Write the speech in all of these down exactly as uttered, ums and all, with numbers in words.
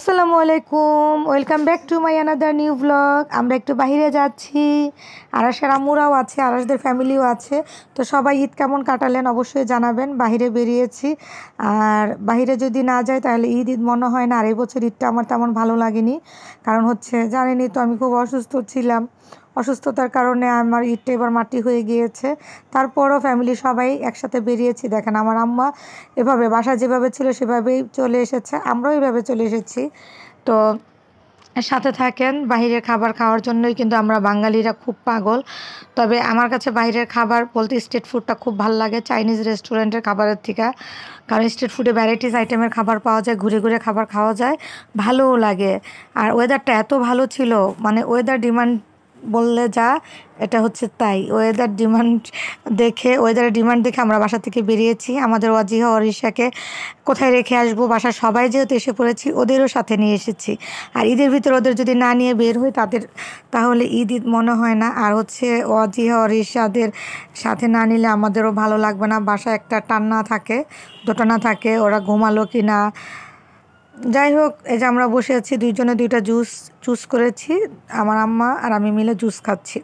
আসসালামু আলাইকুম, welcome back to my another new blog. আমরা একটু বাইরে যাচ্ছি, আরাসের আম্মুরাও আছে, আরাসদের ফ্যামিলিও আছে। তো সবাই ঈদ কেমন কাটালেন অবশ্যই জানাবেন। বাইরে বেরিয়েছি, আর বাইরে যদি না যাই তাহলে ঈদ ঈদ মনে হয় না। আর এই বছর ঈদটা আমার তেমন ভালো লাগেনি, কারণ হচ্ছে জানেনই তো আমি খুব অসুস্থ ছিলাম। অসুস্থতার কারণে আমার ঈদটা এবার মাটি হয়ে গিয়েছে। তারপরও ফ্যামিলি সবাই একসাথে বেরিয়েছি। দেখেন আমার আম্মা এভাবে বাসা যেভাবে ছিল সেভাবেই চলে এসেছে, আমরাও এইভাবে চলে এসেছি। তো সাথে থাকেন। বাইরের খাবার খাওয়ার জন্যই কিন্তু আমরা বাঙালিরা খুব পাগল। তবে আমার কাছে বাইরের খাবার বলতে স্ট্রিট ফুডটা খুব ভালো লাগে, চাইনিজ রেস্টুরেন্টের খাবারের থেকে। কারণ স্ট্রিট ফুডে ভ্যারাইটিস আইটেমের খাবার পাওয়া যায়, ঘুরে ঘুরে খাবার খাওয়া যায়, ভালোও লাগে। আর ওয়েদারটা এত ভালো ছিল, মানে ওয়েদার ডিমান্ড বললে যা, এটা হচ্ছে তাই। ওয়েদার ডিমান্ড দেখে ওয়েদারের ডিমান্ড দেখে আমরা বাসা থেকে বেরিয়েছি। আমাদের ওয়াজিহা অরিশাকে কোথায় রেখে আসবো, বাসার সবাই যেহেতু এসে পড়েছি ওদেরও সাথে নিয়ে এসেছি। আর ঈদের ভিতরে ওদের যদি না নিয়ে বের হই তাদের তাহলে ঈদ ঈদ মনে হয় না। আর হচ্ছে ওয়াজিহা অরিশাদের সাথে না নিলে আমাদেরও ভালো লাগবে না, বাসায় একটা টান্না থাকে, দোটানা থাকে, ওরা ঘুমালো কি না। যাই হোক, এই যে আমরা বসে আছি, দুইজনে দুইটা জুস চুজ করেছি, আমার আম্মা আর আমি মিলে জুস খাচ্ছি।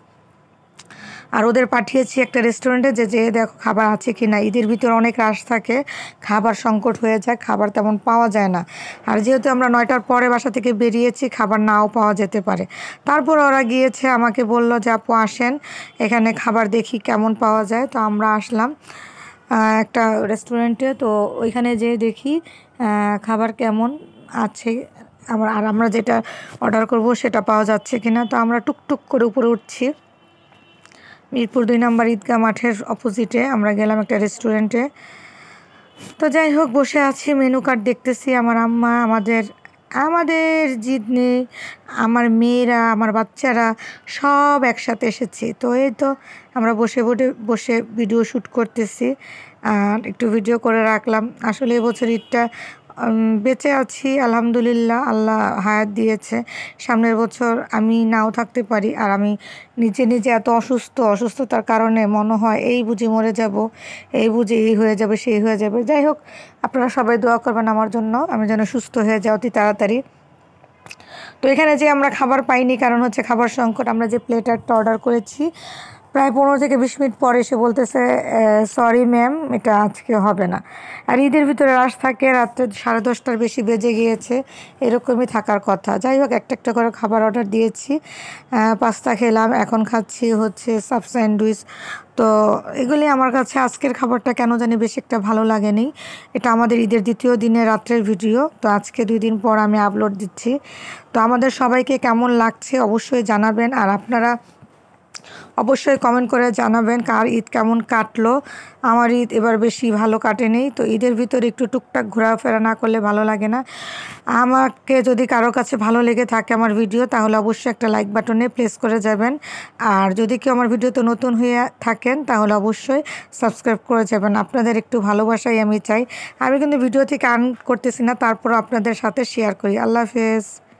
আর ওদের পাঠিয়েছি একটা রেস্টুরেন্টে, যে যে দেখো খাবার আছে কি না। ঈদের ভিতরে অনেক রাশ থাকে, খাবার সংকট হয়ে যায়, খাবার তেমন পাওয়া যায় না। আর যেহেতু আমরা নয়টার পরে বাসা থেকে বেরিয়েছি, খাবার নাও পাওয়া যেতে পারে। তারপর ওরা গিয়েছে, আমাকে বলল যে আপু আসেন এখানে খাবার দেখি কেমন পাওয়া যায়। তো আমরা আসলাম একটা রেস্টুরেন্টে। তো ওইখানে যেয়ে দেখি খাবার কেমন আছে, আমরা আর আমরা যেটা অর্ডার করব সেটা পাওয়া যাচ্ছে কিনা। তো আমরা টুকটুক করে উপরে উঠছি। মিরপুর দুই নম্বর ঈদগাহ মাঠের অপোজিটে আমরা গেলাম একটা রেস্টুরেন্টে। তো যাই হোক, বসে আছি, মেনু কার্ড দেখতেছি। আমার আম্মা, আমাদের আমাদের জিদনি, আমার মেয়েরা, আমার বাচ্চারা সব একসাথে এসেছি। তো এই তো আমরা বসে বসে বসে ভিডিও শ্যুট করতেছি, আর একটু ভিডিও করে রাখলাম। আসলে এবছর ঈদটা বেঁচে আছি আলহামদুলিল্লাহ, আল্লাহ হায়াত দিয়েছে। সামনের বছর আমি নাও থাকতে পারি। আর আমি নিজে নিজে এত অসুস্থ, অসুস্থতার কারণে মনে হয় এই বুঝি মরে যাব, এই বুঝি এই হয়ে যাবে, সেই হয়ে যাবে। যাই হোক, আপনারা সবাই দোয়া করবেন আমার জন্য, আমি যেন সুস্থ হয়ে যাই অতি তাড়াতাড়ি। তো এখানে যে আমরা খাবার পাইনি, কারণ হচ্ছে খাবার সংকট। আমরা যে প্লেটারটা অর্ডার করেছি প্রায় পনেরো থেকে বিশ মিনিট পরে এসে বলতেছে সরি ম্যাম, এটা আজকে হবে না। আর ঈদের ভিতরে রাশ থাকে, রাত্রে সাড়ে দশটার বেশি বেজে গিয়েছে, এরকমই থাকার কথা। যাই হোক, একটা একটা করে খাবার অর্ডার দিয়েছি। পাস্তা খেলাম, এখন খাচ্ছি হচ্ছে সাব স্যান্ডউইচ। তো এগুলি আমার কাছে আজকের খাবারটা কেন জানি বেশি একটা ভালো লাগেনি। এটা আমাদের ঈদের দ্বিতীয় দিনে রাত্রের ভিডিও, তো আজকে দুই দিন পর আমি আপলোড দিচ্ছি। তো আমাদের সবাইকে কেমন লাগছে অবশ্যই জানাবেন, আর আপনারা অবশ্যই কমেন্ট করে জানাবেন কার ঈদ কেমন কাটলো। আমার ঈদ এবার বেশি ভালো কাটেনি। তো ঈদের ভিতরে একটু টুকটাক ঘোরাফেরা না করলে ভালো লাগে না। আমাকে যদি কারো কাছে ভালো লেগে থাকে আমার ভিডিও, তাহলে অবশ্যই একটা লাইক বাটনে প্রেস করে যাবেন। আর যদি কেউ আমার ভিডিওতে নতুন হয়ে থাকেন তাহলে অবশ্যই সাবস্ক্রাইব করে যাবেন। আপনাদের একটু ভালোবাসাই আমি চাই। আমি কিন্তু ভিডিও থেকে আর্ন করতেছি না, তারপরও আপনাদের সাথে শেয়ার করি। আল্লাহ হাফেজ।